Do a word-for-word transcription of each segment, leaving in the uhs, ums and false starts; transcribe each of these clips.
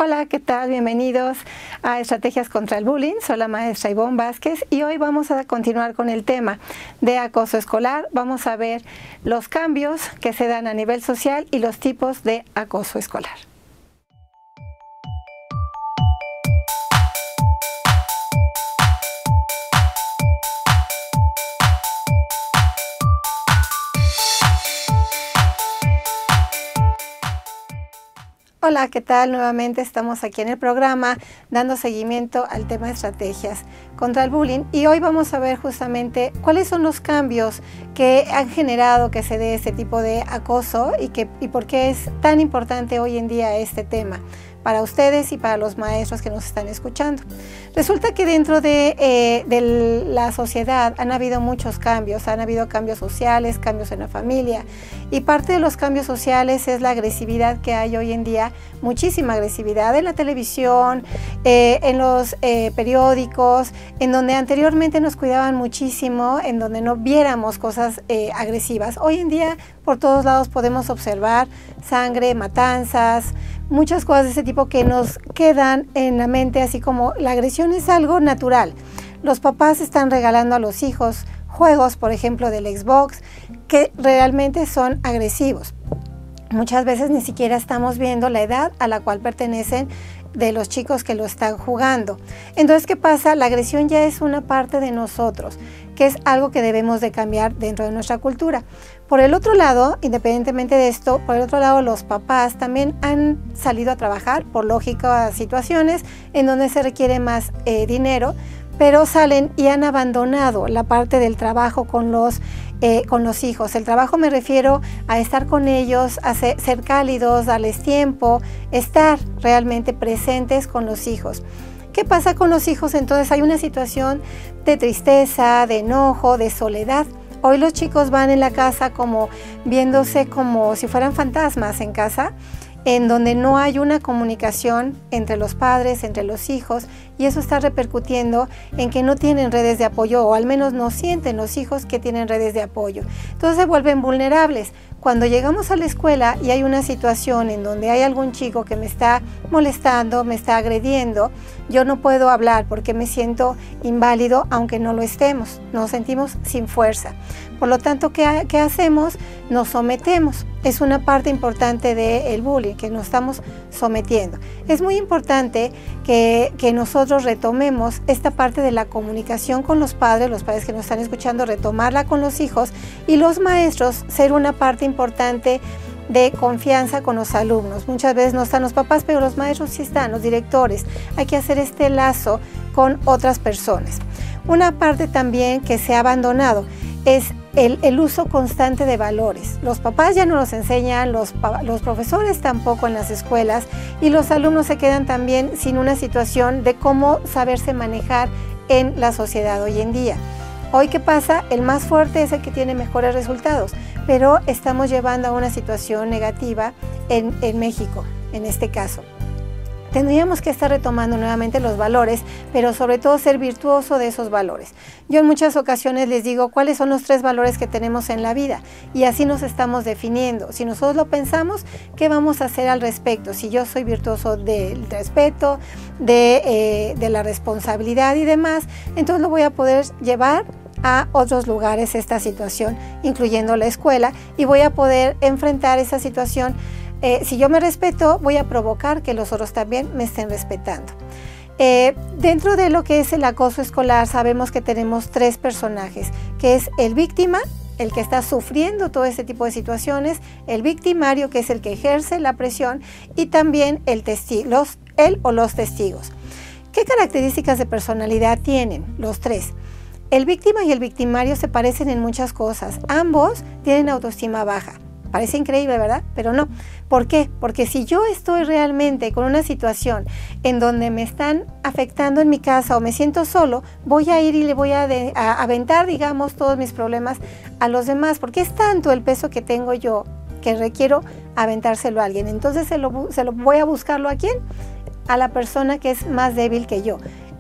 Hola, ¿qué tal? Bienvenidos a Estrategias contra el Bullying. Soy la maestra Ivonne Vázquez y hoy vamos a continuar con el tema de acoso escolar. Vamos a ver los cambios que se dan a nivel social y los tipos de acoso escolar. Hola, ¿qué tal? Nuevamente estamos aquí en el programa dando seguimiento al tema de estrategias contra el bullying y hoy vamos a ver justamente cuáles son los cambios que han generado que se dé este tipo de acoso y, que, y por qué es tan importante hoy en día este tema para ustedes y para los maestros que nos están escuchando. Resulta que dentro de, eh, de la sociedad han habido muchos cambios, han habido cambios sociales, cambios en la familia, y parte de los cambios sociales es la agresividad que hay hoy en día, muchísima agresividad en la televisión, eh, en los eh, periódicos, en donde anteriormente nos cuidaban muchísimo, en donde no viéramos cosas eh, agresivas. Hoy en día por todos lados podemos observar sangre, matanzas, muchas cosas de ese tipo que nos quedan en la mente, así como la agresión es algo natural. Los papás están regalando a los hijos juegos, por ejemplo, del Xbox, que realmente son agresivos. Muchas veces ni siquiera estamos viendo la edad a la cual pertenecen de los chicos que lo están jugando. Entonces, ¿qué pasa? La agresión ya es una parte de nosotros, que es algo que debemos de cambiar dentro de nuestra cultura. Por el otro lado, independientemente de esto, por el otro lado los papás también han salido a trabajar por lógicas situaciones en donde se requiere más eh, dinero, pero salen y han abandonado la parte del trabajo con los, eh, con los hijos. El trabajo me refiero a estar con ellos, a ser, ser cálidos, darles tiempo, estar realmente presentes con los hijos. ¿Qué pasa con los hijos? Entonces hay una situación de tristeza, de enojo, de soledad. Hoy los chicos van en la casa como viéndose como si fueran fantasmas en casa, en donde no hay una comunicación entre los padres, entre los hijos, y eso está repercutiendo en que no tienen redes de apoyo, o al menos no sienten los hijos que tienen redes de apoyo. Entonces se vuelven vulnerables. Cuando llegamos a la escuela y hay una situación en donde hay algún chico que me está molestando, me está agrediendo, yo no puedo hablar porque me siento inválido, aunque no lo estemos, nos sentimos sin fuerza. Por lo tanto, ¿qué, qué hacemos? Nos sometemos. Es una parte importante del bullying, que nos estamos sometiendo. Es muy importante que, que nosotros retomemos esta parte de la comunicación con los padres, los padres que nos están escuchando, retomarla con los hijos, y los maestros ser una parte importante de confianza con los alumnos. Muchas veces no están los papás, pero los maestros sí están, los directores. Hay que hacer este lazo con otras personas. Una parte también que se ha abandonado es el, el uso constante de valores. Los papás ya no los enseñan, los, los profesores tampoco en las escuelas, y los alumnos se quedan también sin una situación de cómo saberse manejar en la sociedad hoy en día. Hoy, ¿qué pasa? El más fuerte es el que tiene mejores resultados, pero estamos llevando a una situación negativa en, en México, en este caso. Tendríamos que estar retomando nuevamente los valores, pero sobre todo ser virtuoso de esos valores. Yo en muchas ocasiones les digo cuáles son los tres valores que tenemos en la vida, y así nos estamos definiendo. Si nosotros lo pensamos, ¿qué vamos a hacer al respecto? Si yo soy virtuoso del respeto, de, eh, de la responsabilidad y demás, entonces lo voy a poder llevar a otros lugares esta situación, incluyendo la escuela, y voy a poder enfrentar esa situación. Eh, si yo me respeto, voy a provocar que los otros también me estén respetando. Eh, dentro de lo que es el acoso escolar, sabemos que tenemos tres personajes, que es el víctima, el que está sufriendo todo este tipo de situaciones, el victimario, que es el que ejerce la presión, y también el testigo, los, él o los testigos. ¿Qué características de personalidad tienen los tres? El víctima y el victimario se parecen en muchas cosas. Ambos tienen autoestima baja. Parece increíble, ¿verdad? Pero no. ¿Por qué? Porque si yo estoy realmente con una situación en donde me están afectando en mi casa o me siento solo, voy a ir y le voy a, de, a aventar, digamos, todos mis problemas a los demás, porque es tanto el peso que tengo yo que requiero aventárselo a alguien. Entonces se lo, se lo voy a buscarlo a quién, a la persona que es más débil que yo.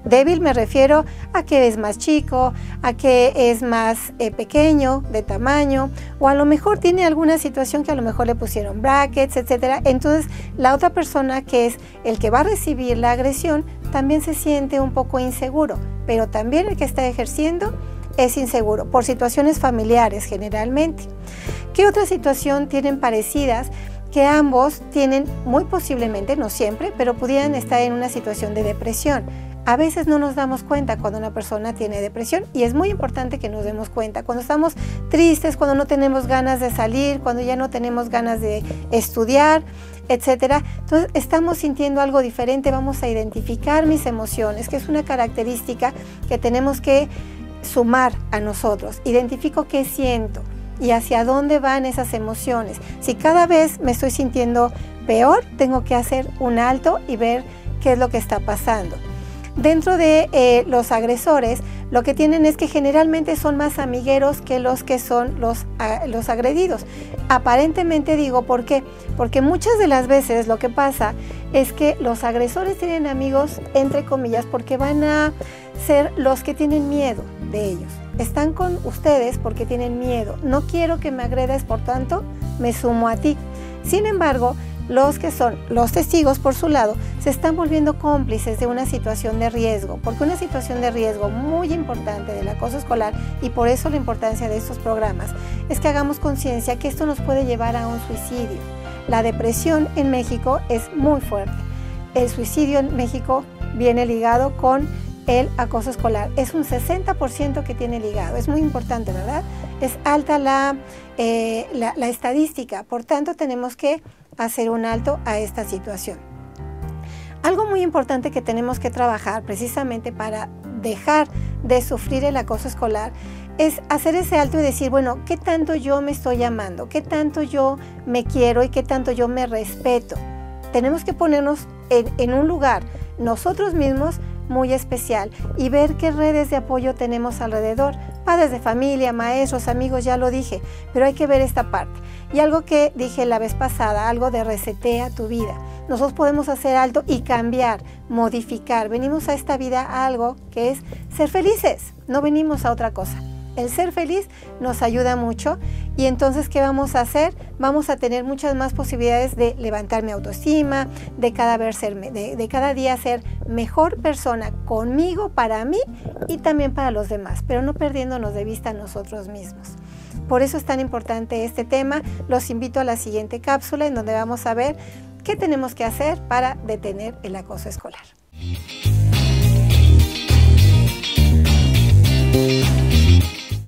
Débil me refiero a que es más chico, a que es más eh, pequeño de tamaño, o a lo mejor tiene alguna situación que a lo mejor le pusieron brackets, etcétera. Entonces la otra persona, que es el que va a recibir la agresión, también se siente un poco inseguro, pero también el que está ejerciendo es inseguro por situaciones familiares generalmente. ¿Qué otra situación tienen parecidas? Que ambos tienen, muy posiblemente, no siempre, pero pudieran estar en una situación de depresión. A veces no nos damos cuenta cuando una persona tiene depresión, y es muy importante que nos demos cuenta. Cuando estamos tristes, cuando no tenemos ganas de salir, cuando ya no tenemos ganas de estudiar, etcétera. Entonces estamos sintiendo algo diferente, vamos a identificar mis emociones, que es una característica que tenemos que sumar a nosotros. Identifico qué siento y hacia dónde van esas emociones. Si cada vez me estoy sintiendo peor, tengo que hacer un alto y ver qué es lo que está pasando. Dentro de eh, los agresores, lo que tienen es que generalmente son más amigueros que los que son los, a, los agredidos. Aparentemente digo, ¿por qué? Porque muchas de las veces lo que pasa es que los agresores tienen amigos, entre comillas, porque van a ser los que tienen miedo de ellos. Están con ustedes porque tienen miedo. No quiero que me agredas, por tanto, me sumo a ti. Sin embargo, los que son los testigos, por su lado, se están volviendo cómplices de una situación de riesgo, porque una situación de riesgo muy importante del acoso escolar, y por eso la importancia de estos programas, es que hagamos conciencia que esto nos puede llevar a un suicidio. La depresión en México es muy fuerte. El suicidio en México viene ligado con el acoso escolar. Es un sesenta por ciento que tiene ligado. Es muy importante, ¿verdad? Es alta la, eh, la, la estadística. Por tanto, tenemos que hacer un alto a esta situación. Algo muy importante que tenemos que trabajar precisamente para dejar de sufrir el acoso escolar es hacer ese alto y decir, bueno, ¿qué tanto yo me estoy amando? ¿Qué tanto yo me quiero y qué tanto yo me respeto? Tenemos que ponernos en, en un lugar nosotros mismos muy especial y ver qué redes de apoyo tenemos alrededor. Padres de familia, maestros, amigos, ya lo dije, pero hay que ver esta parte. Y algo que dije la vez pasada, algo de resetea tu vida. Nosotros podemos hacer alto y cambiar, modificar. Venimos a esta vida a algo que es ser felices, no venimos a otra cosa. El ser feliz nos ayuda mucho y entonces, ¿qué vamos a hacer? Vamos a tener muchas más posibilidades de levantar mi autoestima, de cada, vez ser, de, de cada día ser mejor persona conmigo, para mí y también para los demás, pero no perdiéndonos de vista a nosotros mismos. Por eso es tan importante este tema. Los invito a la siguiente cápsula en donde vamos a ver qué tenemos que hacer para detener el acoso escolar.